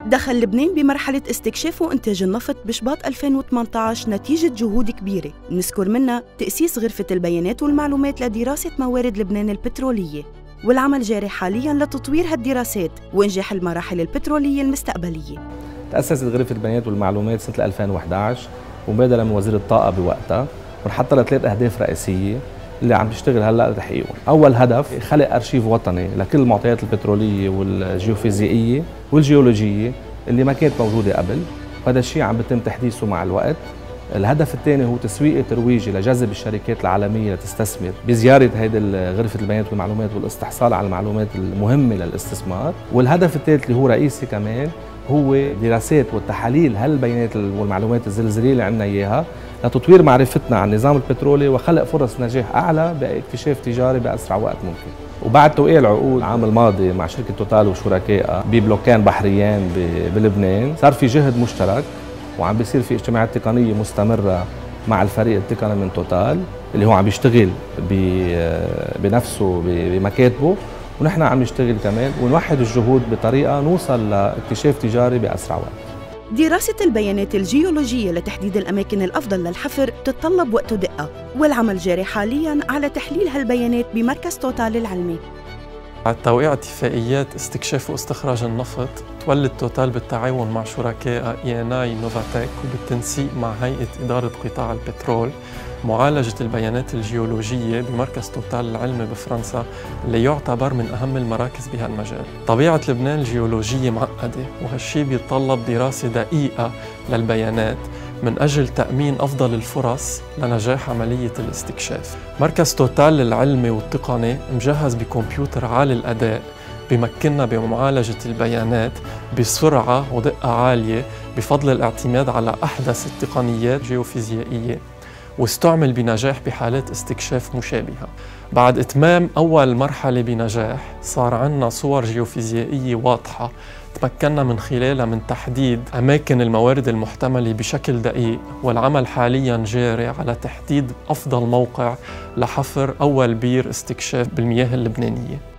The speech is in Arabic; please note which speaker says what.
Speaker 1: دخل لبنان بمرحلة استكشاف وإنتاج النفط بشباط 2018 نتيجة جهود كبيرة، نذكر منها تأسيس غرفة البيانات والمعلومات لدراسة موارد لبنان البترولية، والعمل جاري حالياً لتطوير هالدراسات وإنجاح المراحل البترولية المستقبلية.
Speaker 2: تأسست غرفة البيانات والمعلومات سنة 2011 ومبادرة من وزير الطاقة بوقتها، ونحط لها 3 أهداف رئيسية اللي عم تشتغل هلا لتحقيقهم. أول هدف خلق أرشيف وطني لكل المعطيات البترولية والجيوفيزيائية والجيولوجية اللي ما كانت موجودة قبل، وهذا الشيء عم بيتم تحديثه مع الوقت. الهدف الثاني هو تسويق ترويجي لجذب الشركات العالمية لتستثمر بزيارة هيدي غرفة البيانات والمعلومات والاستحصال على المعلومات المهمة للاستثمار. والهدف الثالث اللي هو رئيسي كمان هو دراسات والتحاليل هالبيانات والمعلومات الزلزالية اللي عندنا إياها لتطوير معرفتنا عن النظام البترولي وخلق فرص نجاح أعلى باكتشاف تجاري بأسرع وقت ممكن. وبعد توقيع العقود العام الماضي مع شركة توتال وشركائها ببلوكين بحريين بلبنان، صار في جهد مشترك وعم بيصير في اجتماعات تقنية مستمرة مع الفريق التقني من توتال اللي هو عم بيشتغل بنفسه بمكاتبه، ونحن عم نشتغل كمان ونوحد الجهود بطريقة نوصل لاكتشاف تجاري بأسرع وقت.
Speaker 1: دراسة البيانات الجيولوجية لتحديد الأماكن الأفضل للحفر بتتطلب وقت ودقة، والعمل جاري حالياً على تحليل هالبيانات بمركز توتال العلمي.
Speaker 3: بعد توقيع اتفاقيات استكشاف واستخراج النفط، تولد توتال بالتعاون مع شركائها إيناي نوفاتيك وبالتنسيق مع هيئة إدارة قطاع البترول معالجة البيانات الجيولوجية بمركز توتال العلمي بفرنسا اللي يعتبر من أهم المراكز بهالمجال. طبيعة لبنان الجيولوجية معقدة، وهالشي بيتطلب دراسة دقيقة للبيانات من أجل تأمين أفضل الفرص لنجاح عملية الاستكشاف. مركز توتال العلمي والتقني مجهز بكمبيوتر عالي الأداء بمكننا بمعالجة البيانات بسرعة ودقة عالية بفضل الاعتماد على أحدث التقنيات الجيوفيزيائية، واستعمل بنجاح بحالات استكشاف مشابهة. بعد إتمام أول مرحلة بنجاح صار عندنا صور جيوفيزيائية واضحة تمكنا من خلالها من تحديد أماكن الموارد المحتملة بشكل دقيق، والعمل حالياً جاري على تحديد أفضل موقع لحفر أول بير استكشاف بالمياه اللبنانية.